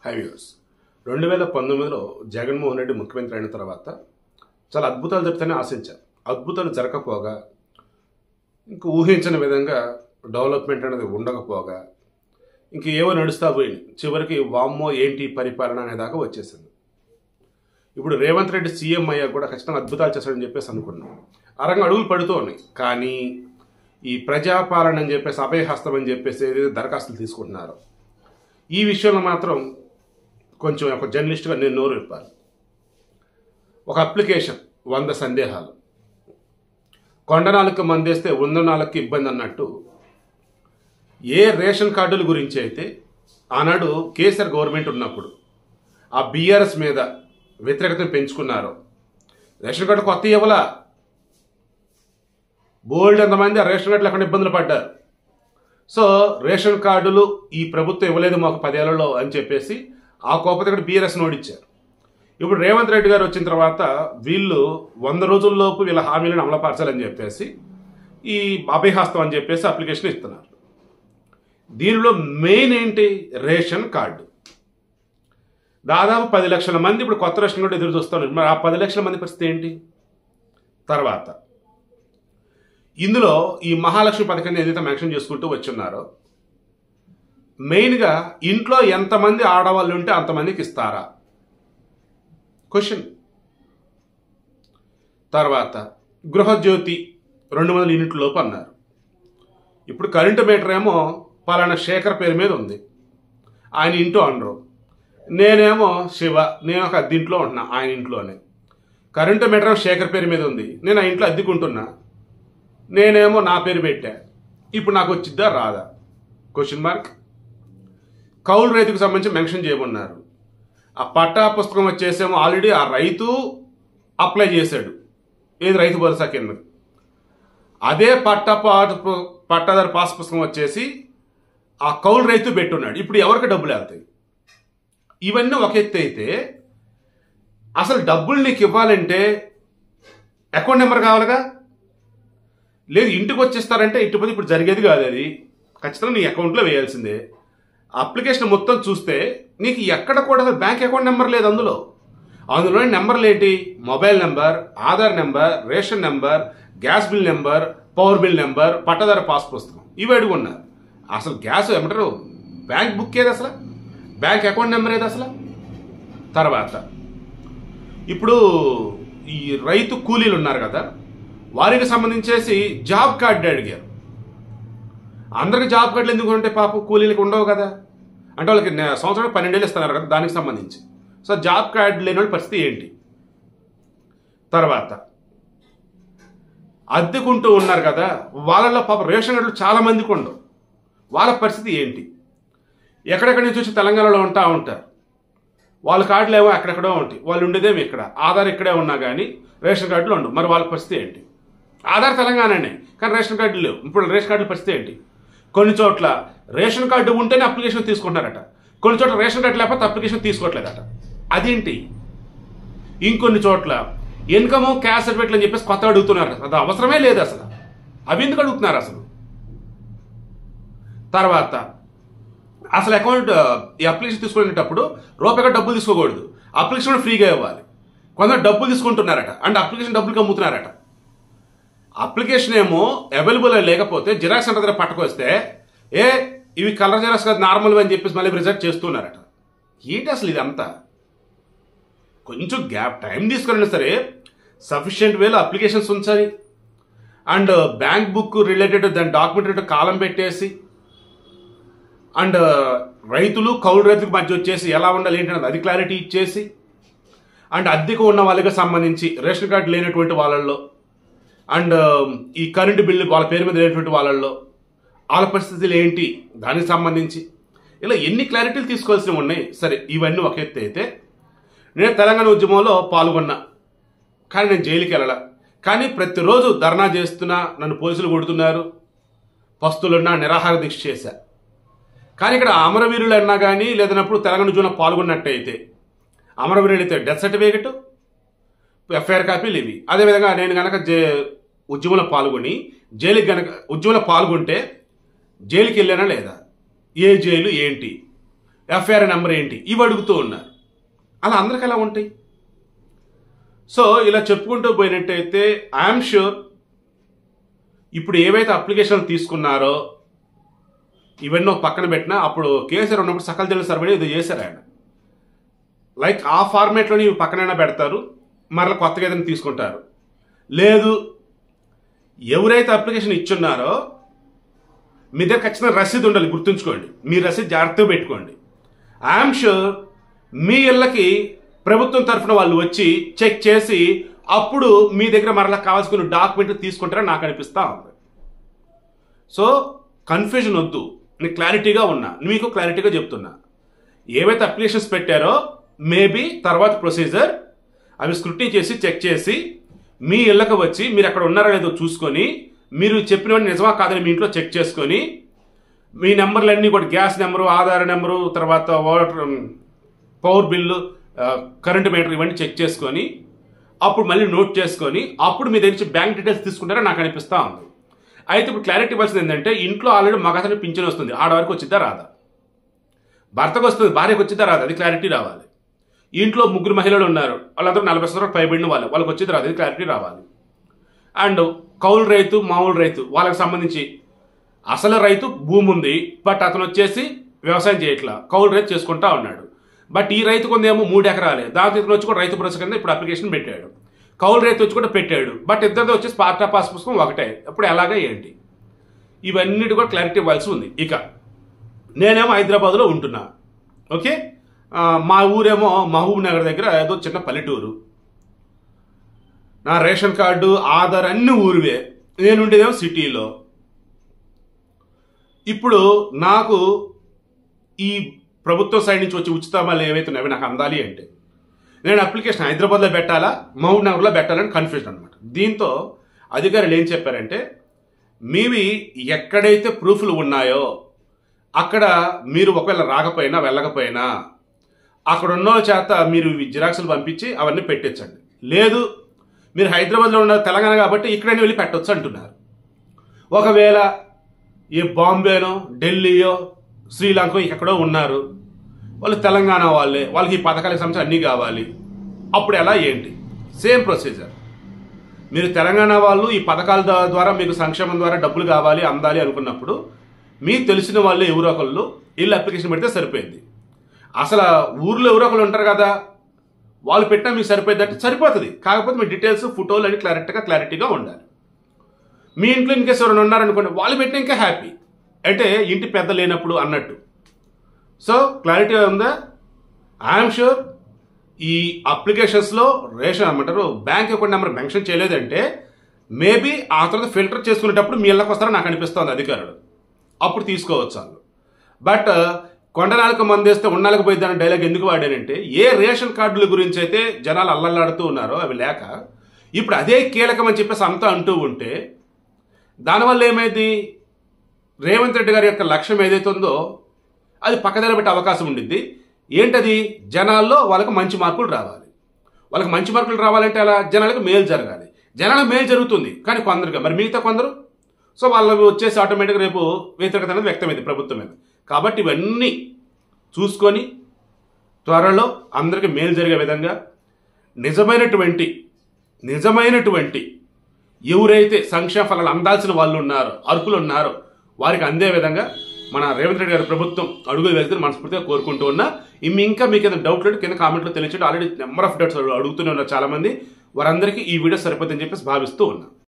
High viewers 2019లో జగన్మోహన్ రెడ్డి ముఖ్యమంత్రి అయిన తర్వాత చాలా అద్భుతాలు జరుగుతాయని ఆశించారు. అద్భుతాలు జరగకపోగా ఇంక ఊహించని విధంగా డెవలప్మెంట్ అనేది ఉండకపోగా ఇంక ఏవో నడుస్తా పోయింది. చివరికి వామ్మో ఏంటి పరిపాలన అనేదాకా వచ్చేసింది. ఇప్పుడు రేవంత్ రెడ్డి సీఎం అయ్యా కూడా ఖచ్చితంగా అద్భుతాలు చేస్తాడని చెప్పేసి అనుకున్నాం. ఆ రంగం అడుగులు పడుతూ ఉన్నాయి. కానీ ఈ ప్రజాపాలన అని చెప్పేసి అభయహస్తం అని చెప్పేసి దరఖాస్తులు తీసుకుంటున్నారు. ఈ విషయంలో మాత్రం కొంచెం ఒక జర్నలిస్ట్గా నేను నోరు విప్పాలి. ఒక అప్లికేషన్ 100 సందేహాలు, కొండనాలకు మందేస్తే 100 ఇబ్బంది అన్నట్టు ఏ రేషన్ కార్డుల గురించి అయితే ఆనాడు కేసీఆర్ గవర్నమెంట్ ఉన్నప్పుడు ఆ బీఆర్ఎస్ మీద వ్యతిరేకతను పెంచుకున్నారో, రేషన్ కార్డు కొత్త ఇవ్వలా, బోల్డ్ ఎంతమంది ఆ రేషన్ కార్డు లేకుండా ఇబ్బందులు పడ్డారు. సో రేషన్ కార్డులు ఈ ప్రభుత్వం ఇవ్వలేదు మాకు 10 ఏళ్లలో అని చెప్పేసి ఆ కోపత ఇక్కడ బీఆర్ఎస్ నోడిచ్చారు. ఇప్పుడు రేవంత్ రెడ్డి గారు వచ్చిన తర్వాత వీళ్ళు 100 రోజుల్లోపు వీళ్ళ హామీలను అమలుపరచాలని చెప్పేసి ఈ అభయహస్తం అని చెప్పేసి అప్లికేషన్ ఇస్తున్నారు. దీనిలో మెయిన్ ఏంటి? Ration card. దాదాపు 10 లక్షల మంది ఇప్పుడు కొత్త రేషన్ కార్డు ఎదురు చూస్తున్నారు. మరి ఆ 10 లక్షల మంది పరిస్థితి ఏంటి? తర్వాత ఇందులో ఈ మహాలక్ష్మి పథకాన్ని ఏదైతే మెన్షన్ చేసుకుంటూ వచ్చున్నారో, మెయిన్గా ఇంట్లో ఎంతమంది ఆడవాళ్ళు ఉంటే అంతమందికి ఇస్తారా క్వశ్చన్. తర్వాత గృహజ్యోతి 200 యూనిట్ల లోపు అన్నారు. ఇప్పుడు కరెంటు మీటర్ ఏమో పలానా శేఖర్ పేరు మీద ఉంది, ఆయన ఇంట్లో అనరు. నేనేమో శివ, నేను ఒక అద్దెంట్లో ఉంటున్నా ఆయన ఇంట్లోనే. కరెంటు మీటర్ శేఖర్ పేరు మీద ఉంది, నేను ఆ ఇంట్లో అద్దెకుంటున్నా, నేనేమో నా పేరు పెట్టా. ఇప్పుడు నాకు వచ్చిద్దా రాదా క్వశ్చన్ మార్క్. కౌలు రైతుకు సంబంధించి మెన్షన్ చేయమన్నారు. ఆ పట్టా పుస్తకం వచ్చేసేమో ఆల్రెడీ ఆ రైతు అప్లై చేశాడు, ఏది రైతు భరోసా కింద. అదే పట్టాదారు పాస్ పుస్తకం వచ్చేసి ఆ కౌలు రైతు పెట్టున్నాడు. ఇప్పుడు ఎవరికి డబ్బులు వెళ్తాయి? ఇవన్నీ ఒక ఎత్తు అయితే, అసలు డబ్బులు నీకు ఇవ్వాలంటే అకౌంట్ నెంబర్ కావాలిగా. లేదు ఇంటికి వచ్చేస్తారంటే ఇటుపది ఇప్పుడు జరిగేది కాదు. అది ఖచ్చితంగా నీ అకౌంట్లో వేయాల్సిందే. అప్లికేషన్ మొత్తం చూస్తే నీకు ఎక్కడ కూడా బ్యాంక్ అకౌంట్ నెంబర్ లేదు. అందులో నెంబర్లు ఏంటి? Mobile number, Aadhaar number, ration number, gas bill number, power bill number, పట్టదార పాస్ పుస్తకం, ఇవి అడుగున్నారు. అసలు గ్యాస్ ఏమంటారు, బ్యాంక్ బుక్ ఏది అసలు, బ్యాంక్ అకౌంట్ నెంబర్ ఏది అసలు. తర్వాత ఇప్పుడు ఈ రైతు కూలీలు ఉన్నారు కదా, వారికి సంబంధించేసి జాబ్ కార్డు అడిగారు. అందరికి జాబ్ కార్డులు ఎందుకు ఉంటే పాపం కూలీలకు ఉండవు కదా, అంటే వాళ్ళకి సంవత్సరానికి 12 ఏళ్ళు ఇస్తున్నారు కదా దానికి సంబంధించి. సో జాబ్ కార్డు లేని వాళ్ళ పరిస్థితి ఏంటి? తర్వాత అద్దెకుంటూ ఉన్నారు కదా, వాళ్ళలో పాపం రేషన్ కార్డులు చాలా మందికి ఉండవు, వాళ్ళ పరిస్థితి ఏంటి? ఎక్కడెక్కడి నుంచి వచ్చి తెలంగాణలో ఉంటారు, వాళ్ళ కార్డులు ఏమో ఎక్కడెక్కడో ఉంటాయి, వాళ్ళు ఉండేదేమో ఇక్కడ, ఆధార్ ఇక్కడే ఉన్నా కానీ రేషన్ కార్డులు ఉండవు. మరి వాళ్ళ పరిస్థితి ఏంటి? ఆధార్ తెలంగాణనే కానీ రేషన్ కార్డులు లేవు. ఇప్పుడు రేషన్ కార్డుల పరిస్థితి ఏంటి? కొన్ని చోట్ల రేషన్ కార్డు ఉంటేనే అప్లికేషన్ తీసుకుంటున్నారట, కొన్ని చోట్ల రేషన్ కార్డు లేకపోతే అప్లికేషన్ తీసుకోవట్లేదట. అదేంటి? ఇంకొన్ని చోట్ల ఇన్కమ్ క్యాస్ట్ సర్టిఫికేట్లు అని చెప్పేసి కొత్త అడుగుతున్నారు. అది అవసరమే లేదు అసలు, అవి ఎందుకు అడుగుతున్నారు అసలు? తర్వాత అసలు అకౌంట్ ఈ అప్లికేషన్ తీసుకునేటప్పుడు రూపాయిగా డబ్బులు తీసుకోకూడదు, అప్లికేషన్ ఫ్రీగా ఇవ్వాలి. కొందరు డబ్బులు తీసుకుంటున్నారట, అంటే అప్లికేషన్ డబ్బులకి అమ్ముతున్నారట. అప్లికేషన్ ఏమో అవైలబుల్ లేకపోతే జిరాక్స్ సెంటర్ దగ్గర పట్టుకొస్తే ఇవి కలర్ జిరాక్స్ కాదు నార్మల్ అని చెప్పేసి మళ్ళీ రిజెక్ట్ చేస్తున్నారట. ఏంటి అసలు ఇదంతా? కొంచెం గ్యాప్ టైం తీసుకురైనా సరే సఫిషియెంట్ వేలో అప్లికేషన్స్ ఉంచాలి. అండ్ బ్యాంక్ బుక్ రిలేటెడ్ దాని డాక్యుమెంట్ రిలేటెడ్ కాలం పెట్టేసి, అండ్ రైతులు కౌలు రైతులకు మధ్య వచ్చేసి ఎలా ఉండాలి ఏంటన్నది అది క్లారిటీ ఇచ్చేసి, అండ్ అద్దెకు ఉన్న వాళ్ళకి సంబంధించి రేషన్ కార్డు లేనటువంటి వాళ్ళల్లో, అండ్ ఈ కరెంటు బిల్లు వాళ్ళ పేరు మీద లేనటువంటి వాళ్ళల్లో వాళ్ళ పరిస్థితులు ఏంటి దానికి సంబంధించి ఇలా ఎన్ని క్లారిటీలు తీసుకోవాల్సినవి ఉన్నాయి. సరే ఇవన్నీ ఒక ఎత్తు అయితే, నేను తెలంగాణ ఉద్యమంలో పాల్గొన్నా కానీ నేను జైలుకి వెళ్ళాల. కానీ ప్రతిరోజు ధర్నా చేస్తున్నా, నన్ను పోలీసులు కొడుతున్నారు, పస్తులున్నా, నిరాహార దీక్ష చేశా. కానీ ఇక్కడ అమరవీరులు అన్నా కానీ లేదన్నప్పుడు తెలంగాణ ఉద్యమంలో పాల్గొన్నట్టయితే అమరవీరులు అయితే డెత్ సర్టిఫికేట్, ఎఫ్ఐఆర్ కాపీలు ఇవి. అదేవిధంగా నేను కనుక ఉద్యమంలో పాల్గొని జైలుకి కనుక ఉద్యమంలో పాల్గొంటే జైలుకి వెళ్ళానా లేదా, ఏ జైలు ఏంటి, ఎఫ్ఐఆర్ నెంబర్ ఏంటి, ఇవి అడుగుతూ ఉన్నారు. అలా అందరికి ఎలా ఉంటాయి? సో ఇలా చెప్పుకుంటూ పోయినట్టయితే ఐఎమ్ షూర్ ఇప్పుడు ఏవైతే అప్లికేషన్లు తీసుకున్నారో ఇవన్నీ ఒక పక్కన పెట్టినా, అప్పుడు కేసీఆర్ ఉన్నప్పుడు సకల జనుల సర్వే ఇది చేశారు ఆయన. లైక్ ఆ ఫార్మేట్లోని ఇవి పక్కనైనా పెడతారు, మరలా కొత్తగా ఏదైనా తీసుకుంటారు. లేదు, ఎవరైతే అప్లికేషన్ ఇచ్చున్నారో మీ దగ్గర ఖచ్చితంగా రసీదు ఉండాలి, గుర్తుంచుకోండి. మీ రసీదు జాగ్రత్తగా పెట్టుకోండి. ఐఎమ్ షూర్ మీ ఇళ్ళకి ప్రభుత్వం తరఫున వాళ్ళు వచ్చి చెక్ చేసి అప్పుడు మీ దగ్గర మరలా కావాల్సిన డాక్యుమెంట్లు తీసుకుంటారని నాకు అనిపిస్తా ఉంది. సో కన్ఫ్యూజన్ వద్దు, నేను క్లారిటీగా ఉన్నా, మీకు క్లారిటీగా చెప్తున్నా. ఏవైతే అప్లికేషన్స్ పెట్టారో మేబీ తర్వాత ప్రొసీజర్ అవి స్క్రూటినీ చేసి చెక్ చేసి మీ ఇళ్ళకి వచ్చి మీరు అక్కడ ఉన్నారో లేదో చూసుకొని, మీరు చెప్పినవన్నీ నిజమా కాదని మీ ఇంట్లో చెక్ చేసుకొని, మీ నెంబర్లన్నీ కూడా గ్యాస్ నెంబరు, ఆధార్ నెంబరు, తర్వాత water, power bill, current meter ఇవన్నీ చెక్ చేసుకొని అప్పుడు మళ్ళీ నోట్ చేసుకొని అప్పుడు మీ దగ్గర బ్యాంక్ డీటెయిల్స్ తీసుకుంటారని నాకు అనిపిస్తా ఉంది. అయితే ఇప్పుడు క్లారిటీ ఇవ్వాల్సింది ఏంటంటే, ఇంట్లో ఆల్రెడీ మగతనికి పింఛన్ వస్తుంది, ఆడవారికి వచ్చిద్దా రాదా? భర్తకు వస్తుంది, భార్యకు వచ్చిద్దా రాదా? అది క్లారిటీ రావాలి. ఇంట్లో 3 మహిళలు ఉన్నారు, వాళ్ళందరూ 40 సంవత్సరాలు పైబడిన వాళ్ళకి వచ్చింది రాదు, అది క్లారిటీ రావాలి. అండ్ కౌలు రైతు, మామూలు రైతు, వాళ్ళకి సంబంధించి అసలు రైతు భూమి ఉంది, బట్ అతను వచ్చేసి వ్యవసాయం చేయట్లా, కౌలు రైతు చేసుకుంటా ఉన్నాడు. బట్ ఈ రైతు కొందేమో 3 ఎకరాలే, దాంతో ఇతను వచ్చి కూడా రైతు భరోసా కింద ఇప్పుడు అప్లికేషన్ పెట్టాడు. కౌలు రైతు వచ్చి కూడా పెట్టాడు, బట్ ఇద్దరితో వచ్చేసి పాస్ పుస్తకం ఒకటే. అప్పుడు ఎలాగా ఏంటి? ఇవన్నిటి కూడా క్లారిటీ ఇవ్వాల్సి ఉంది. ఇక నేనేమో హైదరాబాద్లో ఉంటున్నా, ఓకే. మా ఊరేమో మహబూబ్ నగర్ దగ్గర ఏదో చిన్న పల్లెటూరు. నా రేషన్ కార్డు, ఆధార్ అన్ని ఊరివే, నేను ఉండేదేమో సిటీలో. ఇప్పుడు నాకు ఈ ప్రభుత్వం సైడ్ నుంచి వచ్చి ఉచితమాలు ఏవైతే ఉన్నాయో నాకు అందాలి అంటే నేను అప్లికేషన్ హైదరాబాద్లో పెట్టాలా, మహబూబ్ నగర్లో పెట్టాలని కన్ఫ్యూజన్ అనమాట. దీంతో అధికారులు ఏం చెప్పారంటే, మీవి ఎక్కడైతే ప్రూఫ్లు ఉన్నాయో అక్కడ మీరు ఒకవేళ రాకపోయినా వెళ్ళకపోయినా అక్కడ ఉన్న చేత మీరు జిరాక్స్లు పంపించి అవన్నీ పెట్టించండి. లేదు, మీరు హైదరాబాద్లో ఉన్న తెలంగాణ కాబట్టి ఇక్కడైనా వెళ్ళి పెట్టవచ్చు అంటున్నారు. ఒకవేళ ఏ బాంబేనో, ఢిల్లీయో, శ్రీలంకో ఎక్కడో ఉన్నారు, వాళ్ళు తెలంగాణ వాళ్ళే, వాళ్ళకి ఈ పథకాలకు సంబంధించి అన్నీ కావాలి. అప్పుడు ఎలా ఏంటి? Same procedure. మీరు తెలంగాణ వాళ్ళు ఈ పథకాల ద్వారా మీకు సంక్షేమం ద్వారా డబ్బులు కావాలి, అందాలి అనుకున్నప్పుడు మీకు తెలిసిన వాళ్ళు ఎవరో ఒకళ్ళు వీళ్ళు అప్లికేషన్ పెడితే సరిపోయింది. అసలు ఊర్లో ఎవరో ఒకళ్ళు ఉంటారు కదా, వాళ్ళు పెట్టినా మీకు సరిపోయింది అంటే సరిపోతుంది. కాకపోతే మీ డీటెయిల్స్, ఫోటోలు అన్ని క్లారిటీగా ఉండాలి. మీ ఇంట్లో ఇంకేస్ ఎవరైనా ఉన్నారనుకోండి, వాళ్ళు పెట్టినా ఇంకా హ్యాపీ, అంటే ఇంటి పెద్ద లేనప్పుడు అన్నట్టు. సో క్లారిటీ ఉందా? ఐఎమ్ షూర్ ఈ అప్లికేషన్స్లో రేషన్ అమ్మంటారు బ్యాంక్ అకౌంట్ నెంబర్ మెన్షన్ చేయలేదంటే మేబీ ఆ తర్వాత ఫిల్టర్ చేసుకునేటప్పుడు మీ ఇళ్ళకి వస్తారని నాకు అనిపిస్తుంది అధికారులు, అప్పుడు తీసుకోవచ్చు వాళ్ళు. బట్ కొండనాలకు మందేస్తే ఉన్నాళ్ళకి పోయిద్దాని డైలాగ్ ఎందుకు వాడానంటే, ఏ రేషన్ కార్డుల గురించి అయితే జనాలు అల్లల్లాడుతూ ఉన్నారో అవి లేక ఇప్పుడు అదే కీలకం అని చెప్పేసి అంతా అంటూ ఉంటే దానివల్ల ఏమైంది, రేవంత్ రెడ్డి గారి యొక్క లక్ష్యం ఏదైతే ఉందో అది పక్కదారి పెట్టే అవకాశం ఉండిద్ది. ఏంటది? జనాల్లో వాళ్ళకి మంచి మార్కులు రావాలి. వాళ్ళకి మంచి మార్కులు రావాలంటే అలా జనాలకు మేలు జరగాలి. జనాలకు మేలు జరుగుతుంది కానీ కొందరుగా, మరి మిగతా కొందరు సో వాళ్ళకి వచ్చేసి ఆటోమేటిక్గా రేపు వ్యతిరేకత అనేది వ్యక్తమైంది ప్రభుత్వం మీద. కాబట్టి ఇవన్నీ చూసుకొని త్వరలో అందరికీ మేలు జరిగే విధంగా నిజమైనటువంటి ఎవరైతే సంక్షేమ ఫలాలు అందాల్సిన వాళ్ళు ఉన్నారో, అర్హులు ఉన్నారో వారికి అందే విధంగా మన రేవంత్ రెడ్డి గారి ప్రభుత్వం అడుగులు వేస్తే మనస్ఫూర్తిగా కోరుకుంటూ ఉన్నా. ఇంకా మీకు ఏదైనా డౌట్ లేదు కింద కామెంట్లో తెలియచేయండి. ఆల్రెడీ నెంబర్ ఆఫ్ డౌట్స్ అడుగుతూనే ఉన్నారు చాలామంది, వారందరికీ ఈ వీడియో సరిపోతుందని చెప్పేసి భావిస్తూ ఉన్నా.